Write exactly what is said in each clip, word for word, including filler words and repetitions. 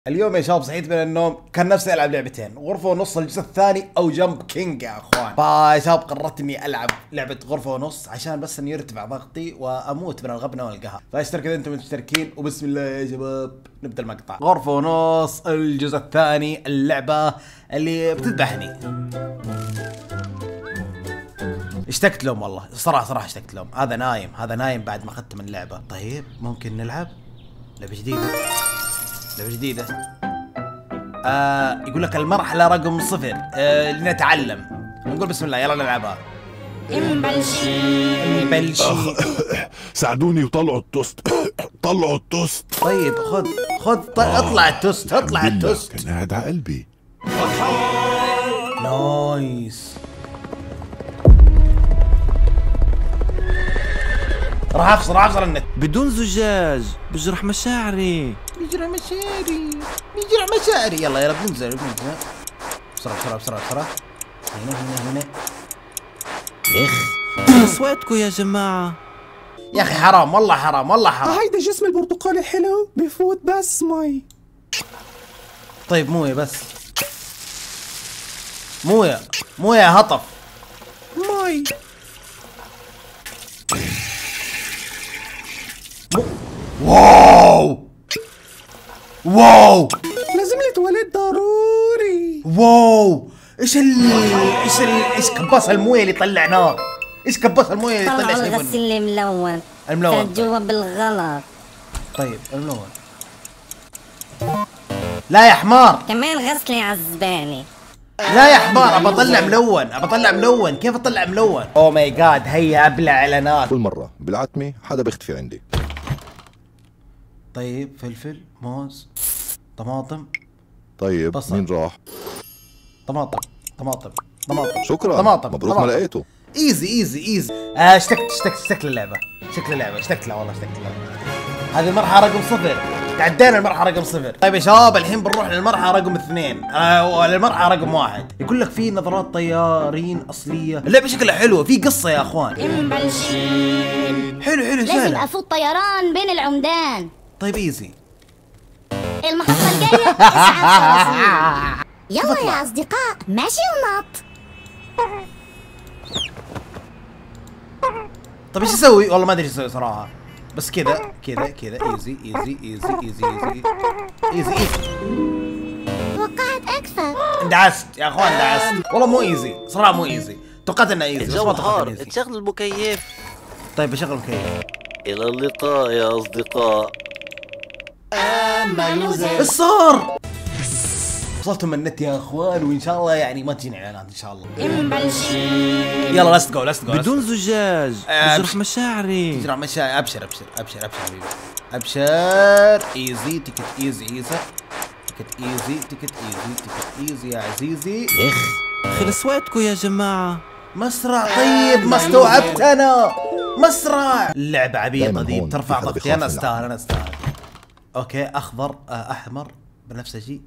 اليوم يا شباب صحيت من النوم كان نفسي العب لعبتين، غرفه ونص الجزء الثاني او جمب كينج يا اخوان. فيا شباب قررت اني العب لعبه غرفه ونص عشان بس اني يرتفع ضغطي واموت من الغبنه والقهر. فاشترك اذا انتم مشتركين، وبسم الله يا شباب نبدا المقطع. غرفه ونص الجزء الثاني، اللعبه اللي بتذبحني. اشتقت لهم والله، صراحه صراحه اشتقت لهم. هذا نايم هذا نايم بعد ما اخذت من اللعبه. طيب ممكن نلعب لعبه جديده لعبة جديدة. آه يقول لك المرحلة رقم صفر، آه لنتعلم. نقول بسم الله يلا نلعبها. امبلشي امبلشي ساعدوني وطلعوا التوست. طلعوا التوست. طيب خذ خذ ط... اطلع التوست اطلع التوست. كان قاعد على قلبي. نايس. راح افصل راح افصل النت. بدون زجاج بجرح مشاعري. بيجرح مشاعري بيجرح مشاعري. يلا يلا بننزل بننزل بسرعة بسرعة بسرعة بسرعة. هنا هنا هنا. اخ صوتكم يا جماعة. يا اخي حرام والله حرام والله حرام. هيدا جسم البرتقال الحلو بفوت بس مي. طيب مويه بس، مويه مويه هطف مي مو... واو واو لازم لي تواليت ضروري. واو ايش ال ايش ال ايش كباس المويه اللي طلع نار؟ ايش كباس المويه اللي طلع طلعوا شيء بني؟ الغسيل الملون الملون كان جوا بالغلط. طيب الملون. لا يا حمار كمان غسلي عزباني. لا يا حمار، ابى اطلع ملون ابى اطلع ملون. كيف اطلع ملون؟ اوه ماي جاد هيا ابلع اعلانات. كل مرة بالعتمة حدا بيختفي عندي. طيب فلفل موز طماطم. طيب بصل. مين راح؟ طماطم طماطم طماطم شكرا طماطم مبروك ما لقيته. ايزي ايزي ايزي. آه اشتقت اشتقت اشتقت للعبة، شكل اللعبة اشتقت لها والله اشتقت لها. هذه المرحلة رقم صفر، تعدينا المرحلة رقم صفر. طيب يا شباب الحين بنروح للمرحلة رقم اثنين، آه للمرحلة رقم واحد. يقول لك في نظارات طيارين أصلية، اللعبة شكلها حلوة، في قصة يا اخوان. امبلشي حلو حلو لازم سهلة. افوت طيران بين العمدان. طيب ايزي. المحطة الجاية اسعاف صراصير. يلا يا اصدقاء ماشي ونط. طيب ايش اسوي؟ والله ما ادري ايش اسوي صراحة، بس كذا كذا كذا ايزي ايزي ايزي ايزي ايزي ايزي ايزي. توقعت اكثر. اندعست يا اخوان اندعست، والله مو ايزي صراحة مو ايزي، توقعت انه ايزي. الجو حار، تشغل المكيف. طيب بشغل مكيف. إلى اللقاء يا أصدقاء. ايش صار؟ وصلتوا من النت يا اخوان، وان شاء الله يعني ما تجيني اعلانات ان شاء الله. يلا لست جو لست جو بدون زجاج آه، بجرح مشاعري. تجرح مشاعر. ابشر ابشر ابشر ابشر حبيبي ابشر. ايزي تيكت ايزي ايزي تيكت ايزي تيكت ايزي تيكت ايزي يا عزيزي. اخ خلص وقتكم يا جماعة. مسرع. طيب ما استوعبت انا. مسرع. اللعبة عبيطة ذي بترفع ضغطي. انا استاهل انا استاهل. اوكي اخضر آه احمر بنفسجي.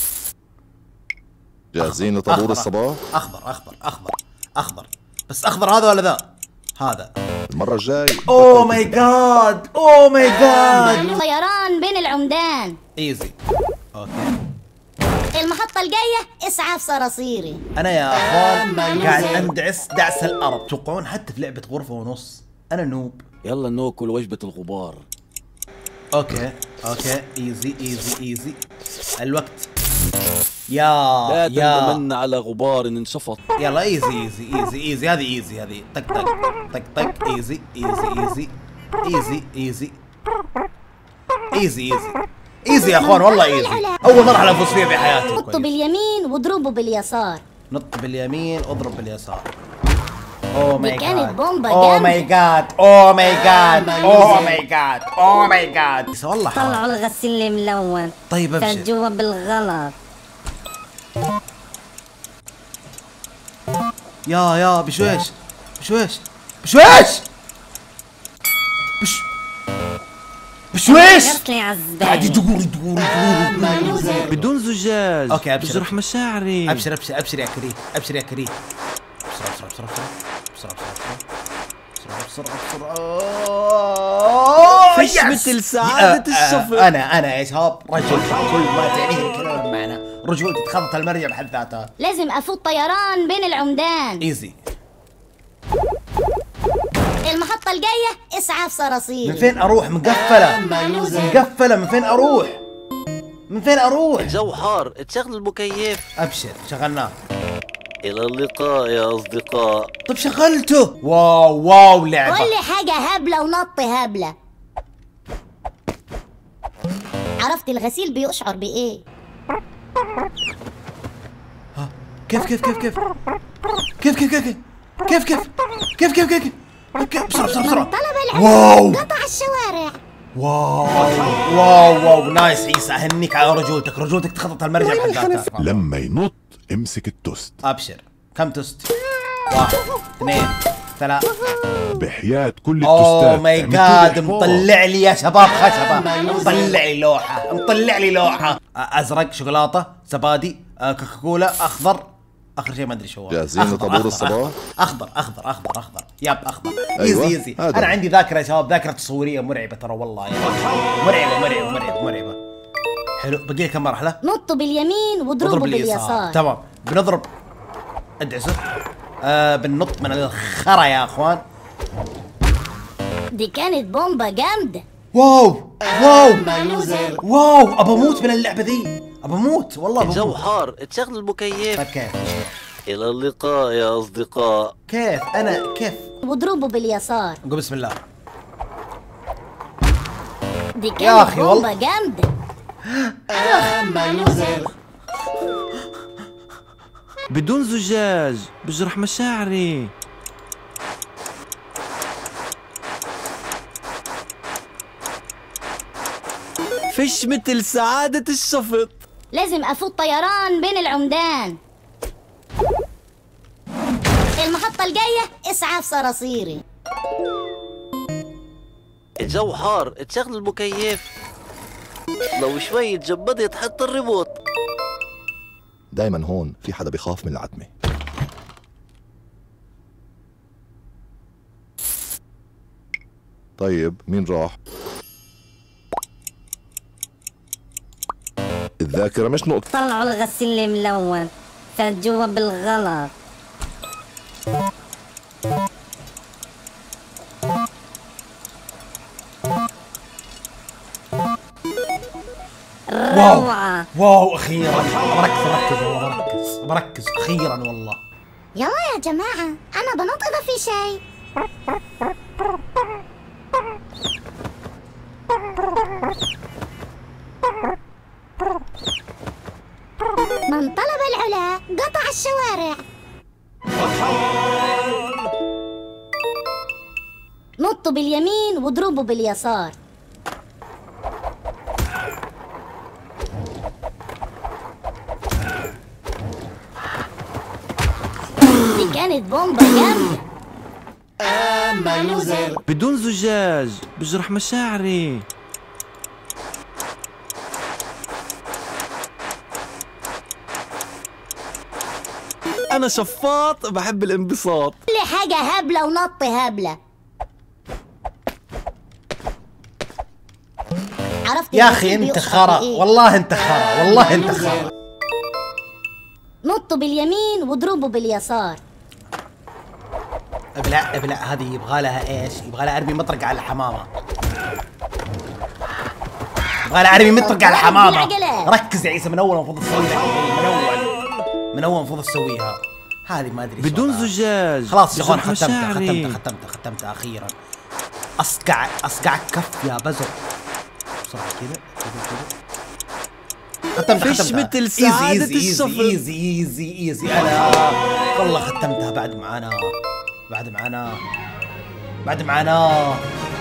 جاهزين لطابور الصباح؟ اخضر اخضر اخضر اخضر بس اخضر هذا ولا ذا؟ هذا. المرة الجاي. اوه ماي جاد اوه ماي جاد. طيران بين العمدان. ايزي. اوكي المحطة الجاية اسعاف صراصيري. انا يا اخوان قاعد اندعس دعس الارض. توقعون حتى في لعبة غرفة ونص انا نوب. يلا ناكل وجبة الغبار. اوكي اوكي ايزي ايزي ايزي. الوقت يا لا يا تندمن على غبار انشفط. يلا ايزي ايزي ايزي ايزي. هذه ايزي هذه. طق طق طق طق. ايزي ايزي ايزي ايزي ايزي ايزي ايزي ايزي يا اخوان والله ايزي. اول مرحلة افوز فيها بحياتي. نطوا باليمين واضربوا باليسار. نط باليمين اضرب باليسار. اوه ماي جاد. كانت بومبا اوه ماي جاد اوه ماي جاد اوه ماي جاد اوه ماي جاد. والله حرام. طلعوا الغسيل الملون. طيب كان ابشر. جوا بالغلط. يا يا بشويش بشويش بشويش بش بشويش. غسلي قاعد عزباني. يدور يدور يدور. بدون زجاج اوكي ابشر بجرح مشاعري. ابشر ابشر ابشر يا كريه ابشر يا كريه. بسرعة بسرعة بسرعة بسرعة بسرعة بسرعة بسرعة بسرعة بسرعة. فيش يس. مثل سعادة آه، آه، الشفق. انا انا يا شباب رجل كل ما تعنيه الكلمه بمعنى رجولتي تخطط المرجع بحد ذاتها. لازم افوت طيران بين العمدان. ايزي. المحطة الجاية اسعاف صراصير. من فين اروح؟ مقفله مقفله، من فين اروح؟ من فين اروح؟ الجو حار، تشغل المكيف. ابشر شغلناه. إلى اللقاء يا أصدقاء. طب شغلته. واو واو لعبه. قول لي حاجة هبلة ونط هبلة. عرفت الغسيل بيشعر بإيه؟ كيف كيف كيف كيف كيف كيف كيف كيف كيف كيف كيف كيف كيف بسرعة بسرعة بسرعة. طلب العلم واو قطع الشوارع. واو واو واو نايس عيسى، اهنيك على رجولتك، رجولتك تخطط المرجع بحد ذاتها. لما ينط امسك التوست. ابشر. كم توست؟ واحد اثنين ثلاثة. بحياة كل اوه التوستات ماي عملت جاد، لي حوار. مطلع لي يا شباب خشبة، مطلع لي لوحة، مطلع لي لوحة. ازرق شوكولاتة، زبادي، آه، كوكاكولا، اخضر، اخر شيء ما ادري شو هو. جاهزين أخضر، لطابور أخضر، الصباح؟ اخضر اخضر اخضر اخضر ياب اخضر. أيوة، ايزي ايزي. هذا. انا عندي ذاكرة يا شباب، ذاكرة تصويرية مرعبة ترى والله يعني. مرعبة مرعبة مرعبة مرعبة. حلو، باقي لي كم مرحلة؟ نطوا باليمين واضربوا باليسار. تمام، بنضرب ادعسه. آه بننط من الخرا يا اخوان. دي كانت بومبا جامدة. واو واو واو، ابى اموت من اللعبه ذي، ابى اموت والله الجو بموت. حار، تشغل المكيف. طيب كيف إلى اللقاء يا أصدقاء. كيف انا كيف واضربوا باليسار. نقول بسم الله. دي يا كانت أخي بومبا والله. جامدة. بدون زجاج بجرح مشاعري. فيش مثل سعادة الشفط. لازم افوت طيران بين العمدان. المحطة الجاية اسعاف صراصيري. الجو حار، تشغل المكيف. لو شوي تجمدت حتى الريموت. دايما هون في حدا بيخاف من العتمة. طيب مين راح؟ الذاكرة مش نقطة. طلعوا الغسيل الملون، فات جوا بالغلط. واو روعة. واو اخيرا. بركز بركز والله بركز بركز اخيرا والله. يلا يا جماعة أنا بنط إذا في شيء. من طلب العلا قطع الشوارع. نطوا باليمين واضربوا باليسار. دي كانت بومبا جامدة. بدون زجاج بجرح مشاعري. أنا شفاط بحب الانبساط. كل حاجة هبلة ونط هبلة. عرفت يا اخي الغسيل انت بيشعر خرا بإيه؟ والله، انت خرا والله، انت خرا. نطوا باليمين واضربوا باليسار. ابلع ابلع، هذه يبغى لها ايش؟ يبغى لها ارمي مطرقة على الحمامة. يبغى لها ارمي مطرقة على الحمامة. ركز يا عيسى، من اول المفروض تسويها، من اول من اول المفروض تسويها. هذه ما ادري بدون شو. زجاج خلاص يا اخوان، بجرح ختمتها مشاعري. ختمتها ختمتها ختمتها اخيرا. اصقع اصقع كف يا بزر. بسرعة كذا كذا كذا. ختمتها فيش ختمتها. مثل سعادة ايزي ايزي الشفط. ايزي ايزي ايزي انا والله ختمتها. بعد معانا بعد معانا بعد معانا.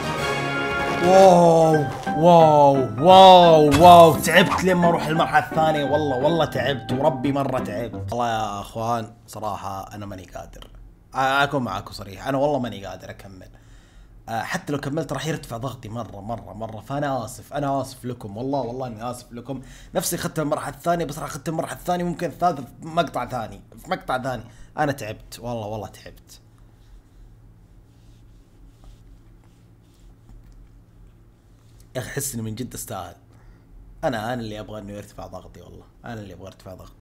واو واو واو واو، تعبت لما اروح المرحله الثانيه، والله والله تعبت وربي مره تعبت والله يا اخوان. صراحه انا ماني قادر اكون معاكم صريح، انا والله ماني قادر اكمل. حتى لو كملت راح يرتفع ضغطي مره مره مره، فانا اسف انا اسف لكم والله والله اني اسف لكم. نفسي ختم المرحله الثانيه، بس راح اختم المرحله الثانيه ممكن الثالثه في مقطع ثاني في مقطع ثاني. انا تعبت والله والله تعبت. يا اخي احس اني من جد استاهل. انا انا اللي ابغى انه يرتفع ضغطي، والله انا اللي ابغى ارتفاع ضغطي.